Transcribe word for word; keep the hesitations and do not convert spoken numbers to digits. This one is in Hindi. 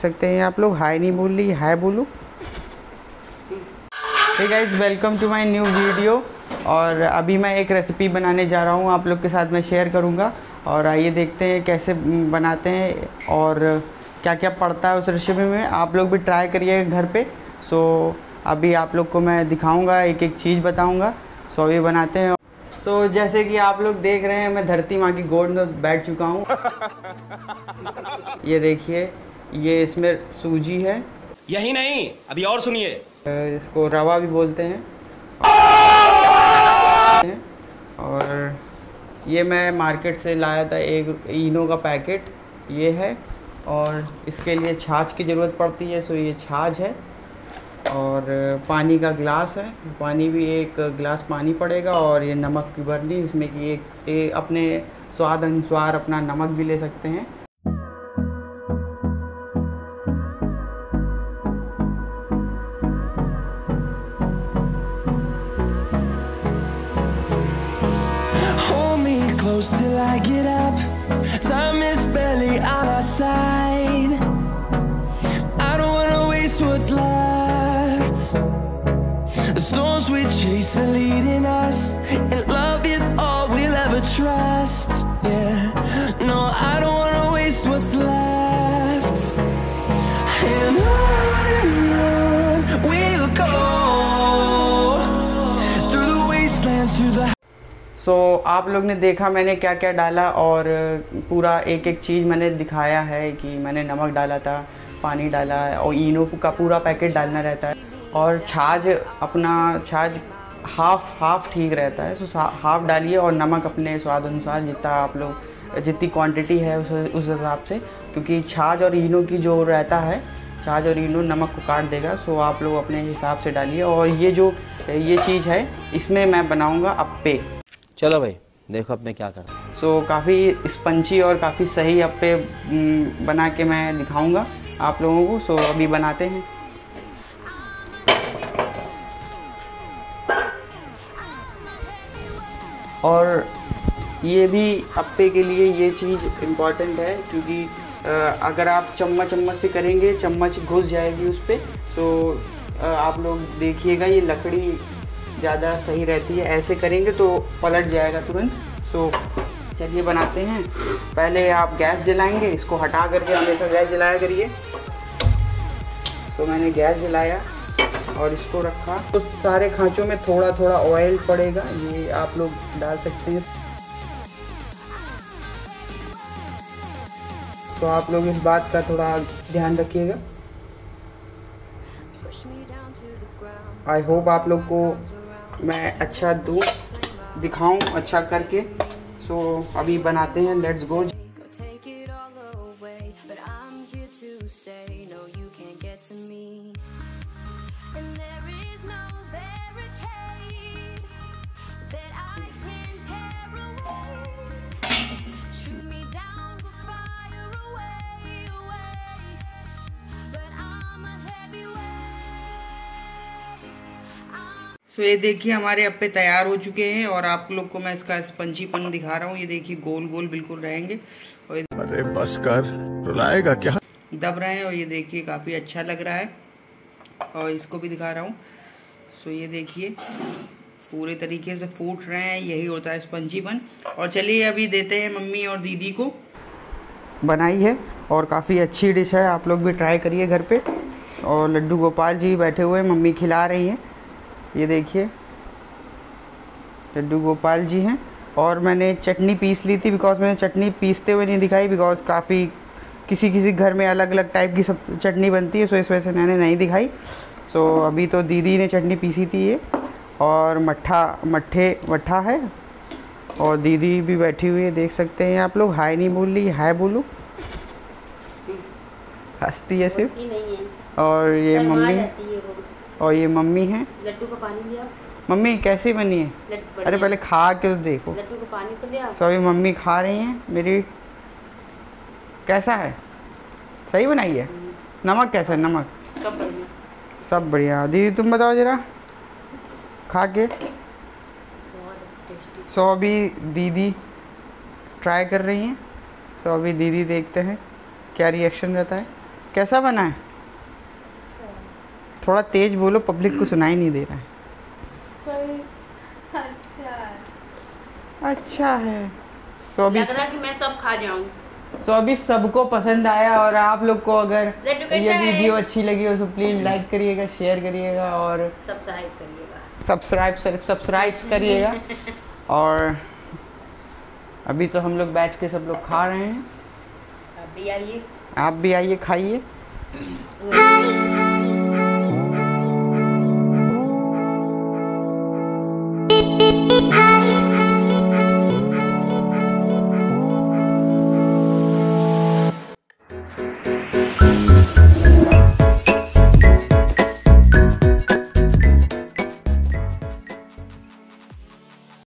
सकते हैं आप लोग। हाय नहीं बोल रही, हाय बोलो। Hey guys, welcome to my new video. और अभी मैं एक रेसिपी बनाने जा रहा हूँ, आप लोग के साथ मैं शेयर करूँगा। और आइए देखते हैं कैसे बनाते हैं और क्या क्या पड़ता है उस रेसिपी में। आप लोग भी ट्राई करिएगा घर पे। सो अभी आप लोग को मैं दिखाऊंगा, एक एक चीज़ बताऊंगा। सो अभी बनाते हैं। सो जैसे कि आप लोग देख रहे हैं, मैं धरती माँ की गोद में बैठ चुका हूँ। ये देखिए, ये इसमें सूजी है। यही नहीं, अभी और सुनिए। इसको रवा भी बोलते हैं। और ये मैं मार्केट से लाया था एक इनो का पैकेट, ये है। और इसके लिए छाछ की ज़रूरत पड़ती है, सो ये छाछ है। और पानी का ग्लास है, पानी भी एक गिलास पानी पड़ेगा। और ये नमक की बर्नी, इसमें कि एक, एक अपने स्वाद अनुसार अपना नमक भी ले सकते हैं। Close till I get up, time is barely on our side. I don't wanna waste what's left. The storms we chase are leading us, and love is all we'll ever trust. Yeah, no, I don't wanna waste what's left. And on and on we'll go, through the wastelands, through the so so, आप लोग ने देखा मैंने क्या क्या डाला, और पूरा एक एक चीज़ मैंने दिखाया है कि मैंने नमक डाला था, पानी डाला है, और इनो का पूरा पैकेट डालना रहता है। और छाछ, अपना छाछ हाफ हाफ ठीक रहता है, सो हाफ डालिए। और नमक अपने स्वाद अनुसार, जितना आप लोग जितनी क्वांटिटी है उस उस हिसाब से, क्योंकि छाछ और इनो की जो रहता है, छाछ और इनो नमक को काट देगा। सो आप लोग अपने हिसाब से डालिए। और ये जो ये चीज़ है, इसमें मैं बनाऊँगा अप्पे। चलो भाई, देखो अब मैं क्या कर रहा हूँ। सो so, काफ़ी स्पंची और काफ़ी सही अप्पे बना के मैं दिखाऊंगा आप लोगों को। सो so, अभी बनाते हैं। और ये भी अप्पे के लिए ये चीज़ इम्पॉर्टेंट है, क्योंकि अगर आप चम्मच चम्मच से करेंगे, चम्मच घुस जाएगी उस पर। तो आप लोग देखिएगा, ये लकड़ी ज़्यादा सही रहती है, ऐसे करेंगे तो पलट जाएगा तुरंत। सो चलिए बनाते हैं। पहले आप गैस जलाएंगे, इसको हटा करके हमेशा गैस जलाया करिए। तो मैंने गैस जलाया और इसको रखा। तो सारे खांचों में थोड़ा थोड़ा ऑयल पड़ेगा, ये आप लोग डाल सकते हैं। तो आप लोग इस बात का थोड़ा ध्यान रखिएगा। आई होप आप लोग को मैं अच्छा दूँ, दिखाऊं अच्छा करके। सो so, अभी बनाते हैं, लेट्स गो। तो ये देखिए, हमारे अप्पे तैयार हो चुके हैं। और आप लोग को मैं इसका स्पंजीपन दिखा रहा हूँ। ये देखिए, गोल गोल बिल्कुल रहेंगे। और अरे बस कर, रुलाएगा क्या? दब रहे हैं। और ये देखिए, काफ़ी अच्छा लग रहा है। और इसको भी दिखा रहा हूँ। सो ये देखिए, पूरे तरीके से फूट रहे हैं, यही होता है स्पंजीपन। और चलिए अभी देते हैं मम्मी और दीदी को। बनाई है और काफ़ी अच्छी डिश है, आप लोग भी ट्राई करिए घर पे। और लड्डू गोपाल जी बैठे हुए हैं, मम्मी खिला रही हैं। ये देखिए, लड्डू गोपाल जी हैं। और मैंने चटनी पीस ली थी, बिकॉज मैंने चटनी पीसते हुए नहीं दिखाई, बिकॉज काफ़ी किसी किसी घर में अलग अलग टाइप की सब चटनी बनती है। सो इस वजह से मैंने नहीं दिखाई। सो अभी तो दीदी ने चटनी पीसी थी ये। और मट्ठा मट्ठे मट्ठा है। और दीदी भी बैठी हुई है, देख सकते हैं आप लोग। हाय नहीं बोल रही, हाय बोलो। हंसती है सिर्फ। और ये मम्मी, और ये मम्मी है। लड्डू को पानी दिया। मम्मी कैसी बनी है? अरे पहले खा के तो देखो। लड्डू को पानी तो दिया। सॉरी, मम्मी खा रही हैं मेरी। कैसा है? सही बनाई है? नमक कैसा है? नमक सब बढ़िया, सब बढ़िया। दीदी तुम बताओ जरा खा के। सो अभी दीदी ट्राई कर रही हैं। सो अभी दीदी देखते हैं क्या रिएक्शन रहता है, कैसा बना है? थोड़ा तेज बोलो, पब्लिक को सुनाई नहीं दे रहा है। अच्छा अच्छा है। सो अभी लग रहा कि मैं सब खा जाऊं। सो अभी सबको पसंद आया, और आप लोग को अगर लड्डू कैसा ये है? वीडियो अच्छी लगी हो तो प्लीज़ लाइक करिएगा, शेयर करिएगा और सब्सक्राइब करिएगा। सब्सक्राइब सब्सक्राइब करिएगा। और अभी तो हम लोग बैठ के सब लोग खा रहे हैं, आप भी आइए। आप भी आइए खाइए।